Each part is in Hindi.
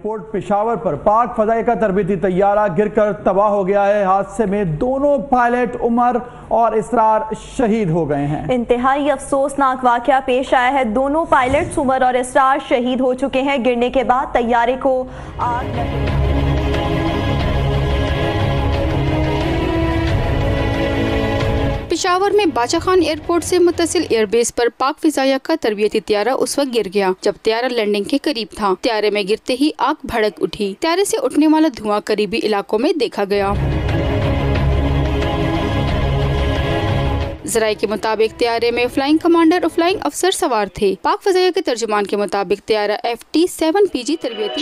एयरपोर्ट पेशावर पर पाक फजाई का तरबीती तैयारा गिरकर तबाह हो गया है। हादसे में दोनों पायलट उमर और इसरार शहीद हो गए हैं। इंतहाई अफसोसनाक वाकया पेश आया है। दोनों पायलट्स उमर और इसरार शहीद हो चुके हैं। गिरने के बाद तैयारे को आग लगी। पेशावर में बाचा खान एयरपोर्ट से मुत्तसिल एयरबेस पर पाक फिजाया का तरबियती त्यारा उस वक्त गिर गया जब त्यारा लैंडिंग के करीब था। त्यारे में गिरते ही आग भड़क उठी। त्यारे से उठने वाला धुआं करीबी इलाकों में देखा गया। जराये के मुताबिक त्यारे में फ्लाइंग कमांडर और फ्लाइंग अफसर सवार थे। पाक फजाया के तर्जुमान के मुताबिक त्यारा FT-7PG तरबियती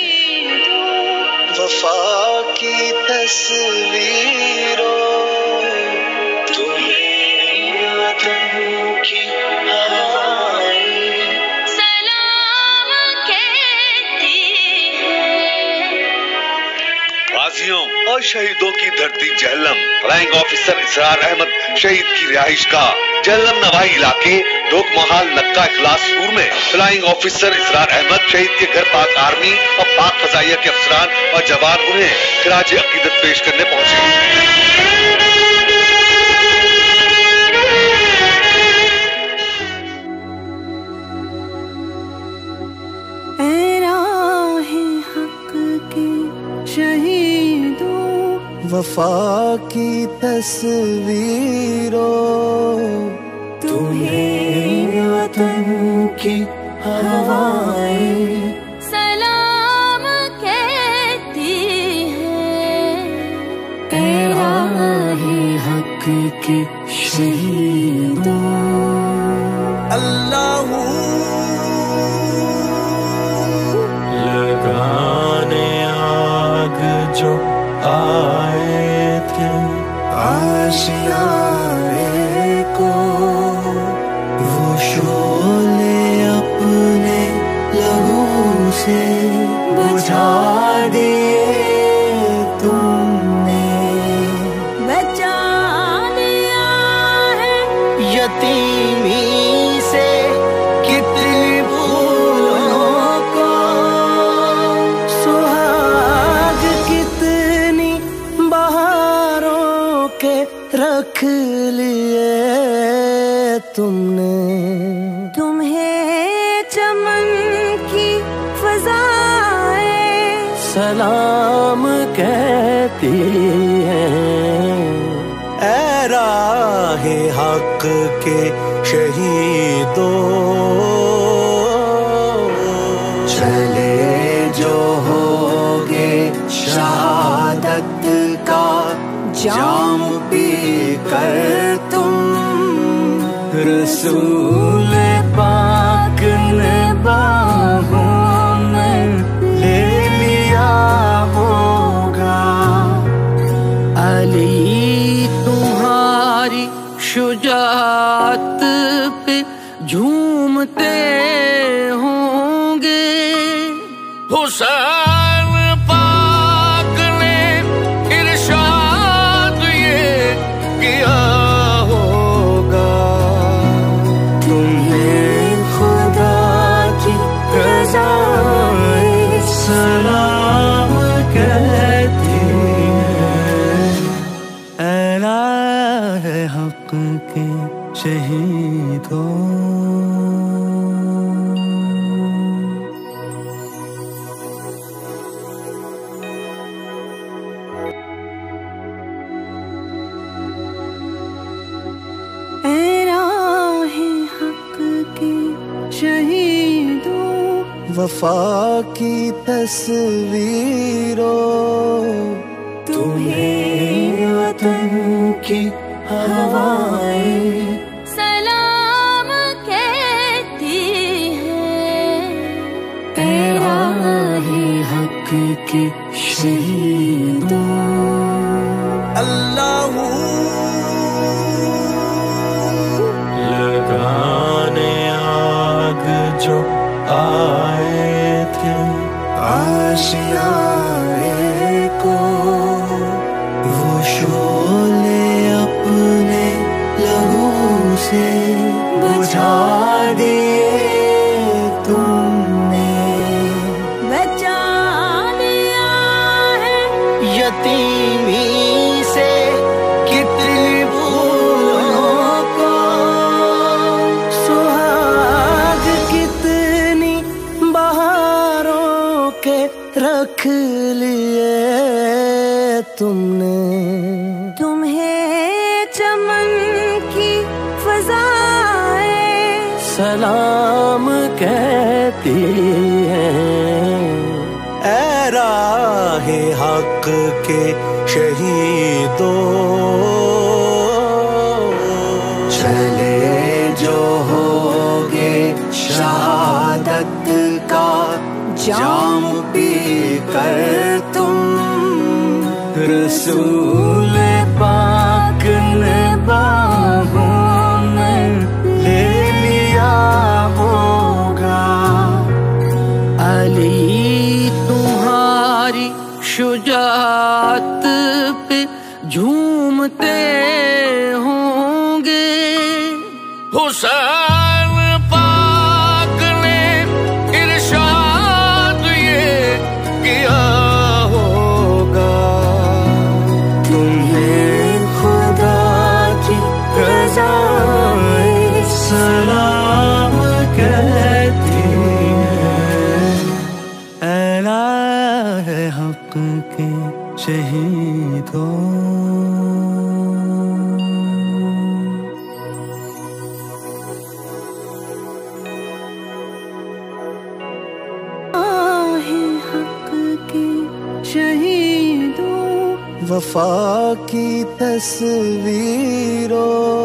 और शहीदों की धरती जहलम। फ्लाइंग ऑफिसर इसरार अहमद शहीद की रिहाइश का जहलम नवाई इलाके डोकमहाल नक्का इखलासपुर में फ्लाइंग ऑफिसर इसरार अहमद शहीद के घर पाक आर्मी और पाक फजाइया के अफसरान और जवान उन्हें खिराज अकीदत पेश करने पहुंचे। वफा की तस्वीरों तुम्हें वतन की हवाएं सलाम कहती हैं। तेरा ही हक के शहीदों अल्लाह लगाने आग जो आए थे आशियाने को वो शोले अपने लहू से बुझा दिए तुमने। बचा लिया है यतीमी से कितनी भूलों को सुहाग कितनी बहारों के रख लिए तुमने। तुम्हें चमन की फज़ाएं सलाम कहती हैं। ऐ राहे हक के शहीदों चले जो होगे शहादत का जाम पी कर तुम। रसूल पाक ने बाहों में ले लिया होगा। अली तुम्हारी शुजाअत पे झूमते होंगे। हुसैन पाक ने इरशाद ये किया होगा। तुम्हें खुदा की रज़ाएं सलाम कहती हैं। ऐला है हक के शहीदों। वफा की तस्वीरों तुम्हें वतन की हवाएं सलाम कहती हैं। तेरा ही हक के शहीदों अल्लाह लगाने आग जो आए थे आशियाने को वो शोले अपने लहू से बुझा दिए तुमने। बचा कहती हैं, ऐ राहे हक के शहीदों, चले जो होगे शहादत का जाम पी कर तुम, रसूल पाक ने बाहों में ले लिया होगा। अली तुम्हारी शुजाअत पे झूमते होंगे, हुसैन पाक ने इरशाद ये किया होगा। तुम्हें खुदा की रज़ाए सलाम कहती हैं, ऐ राहे हक के शहीदों। वफा की तस्वीरों,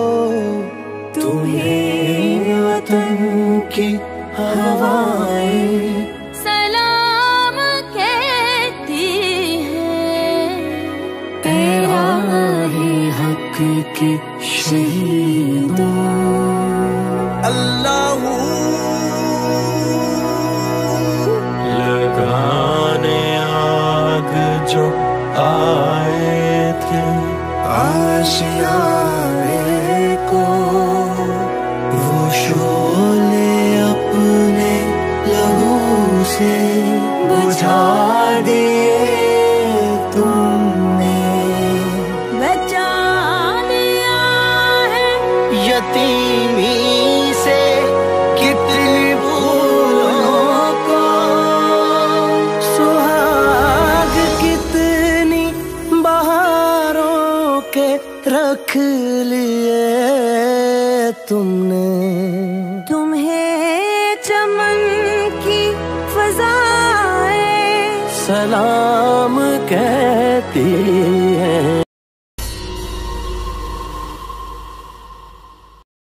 तुम्हें वतन की हवाएं सलाम कहती हैं, ऐ राहे हक के शहीदों। अल्लाह लगाने आग जो आए थे आशियाने को, वो शोले अपने लहू से बुझा दिए तुमने, बचा लिया है यतीमी से कितनी भूलों को, सुहाग कितनी बहारों के रख लिए तुमने, तुम्हें चमन की फज़ाएं सलाम कहती हैं,